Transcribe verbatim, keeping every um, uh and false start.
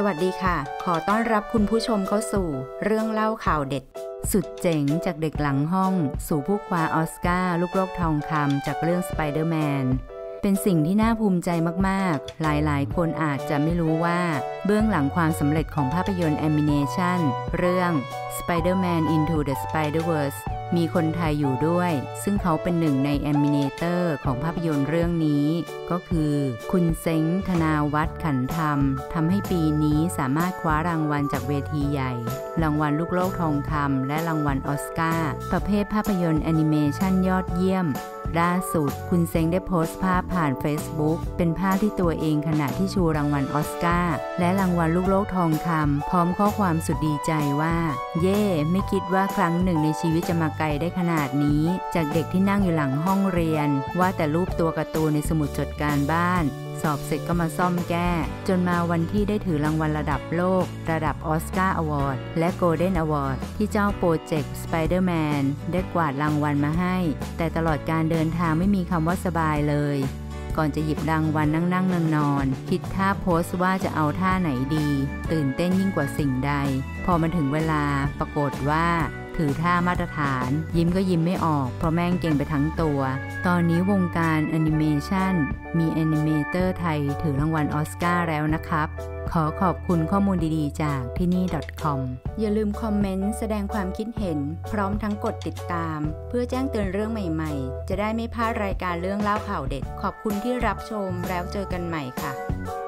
สวัสดีค่ะขอต้อนรับคุณผู้ชมเข้าสู่เรื่องเล่าข่าวเด็ดสุดเจ๋งจากเด็กหลังห้องสู่ผู้คว้าออสการ์ลูกโลกทองคำจากเรื่อง Spider-Man เป็นสิ่งที่น่าภูมิใจมากๆหลายๆคนอาจจะไม่รู้ว่าเบื้องหลังความสำเร็จของภาพยนตร์แอนิเมชันเรื่อง Spider-Man Into the Spider-Verse มีคนไทยอยู่ด้วยซึ่งเขาเป็นหนึ่งในแอนิเมเตอร์ของภาพยนตร์เรื่องนี้ก็คือคุณเซ้งธนาวัฒน์ขันธรรมทำให้ปีนี้สามารถคว้ารางวัลจากเวทีใหญ่รางวัลลูกโลกทองคำและรางวัลออสการ์ประเภทภาพยนตร์แอนิเมชันยอดเยี่ยมล่าสุดคุณเซ้งได้โพสต์ภาพผ่าน Facebook เป็นภาพที่ตัวเองขณะที่ชูรางวัลออสการ์และรางวัลลูกโลกทองคำพร้อมข้อความสุดดีใจว่าเย่ไม่คิดว่าครั้งหนึ่งในชีวิตจะมาไกลได้ขนาดนี้จากเด็กที่นั่งอยู่หลังห้องเรียนว่าแต่รูปตัวการ์ตูนในสมุดจดการบ้านสอบเสร็จก็มาซ่อมแก้จนมาวันที่ได้ถือรางวัลระดับโลกระดับออสการ์อวอร์ดและโกลเด้นอวอร์ดที่เจ้าโปรเจกต์ Spider-Man ได้กวาดรางวัลมาให้แต่ตลอดการเดินทางไม่มีคำว่าสบายเลยก่อนจะหยิบรางวัลนั่งๆนอนๆคิดท่าโพสต์ว่าจะเอาท่าไหนดีตื่นเต้นยิ่งกว่าสิ่งใดพอมาถึงเวลาปรากฏว่าถือท่ามาตรฐานยิ้มก็ยิ้มไม่ออกเพราะแม่งเก่งไปทั้งตัวตอนนี้วงการแอนิเมชันมีแอนิเมเตอร์ไทยถือรางวัลออสการ์แล้วนะครับขอขอบคุณข้อมูลดีๆจากที่นี่ .com อย่าลืมคอมเมนต์แสดงความคิดเห็นพร้อมทั้งกดติดตามเพื่อแจ้งเตือนเรื่องใหม่ๆจะได้ไม่พลาดรายการเรื่องเล่าข่าวเด็ดขอบคุณที่รับชมแล้วเจอกันใหม่ค่ะ